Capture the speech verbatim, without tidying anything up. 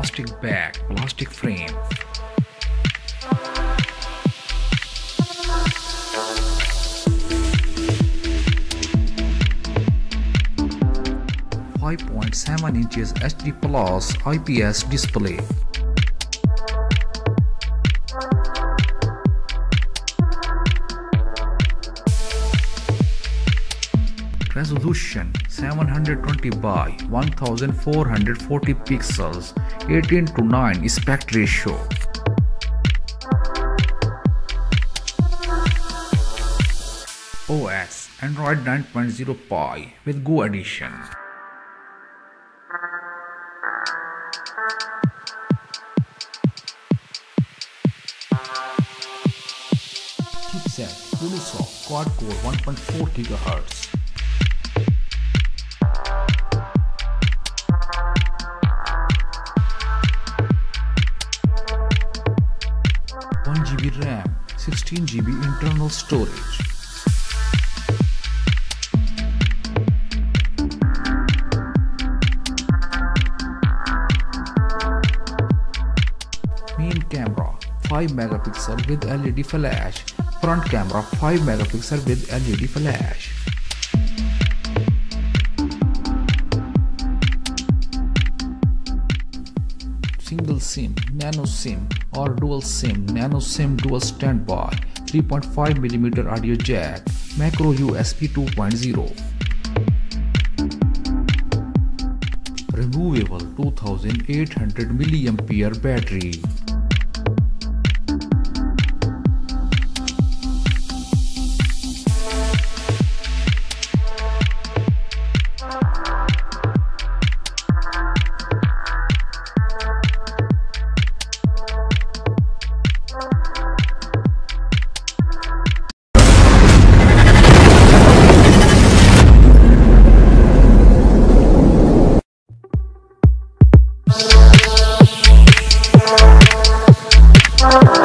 plastic bag, plastic frame. five point seven inches H D plus I P S display. Resolution seven hundred twenty by one thousand four hundred forty pixels, eighteen to nine aspect ratio. O S Android nine point zero Pie with Go Edition. Chipset Unisoc quad core one point four gigahertz. one G B RAM, sixteen G B internal storage. Main camera five megapixel with L E D flash. Front camera five megapixel with L E D flash. Single SIM, nano SIM or dual SIM, nano SIM dual standby, three point five millimeter audio jack, macro U S B two point zero. Removable two thousand eight hundred milliampere battery. We'll be right back.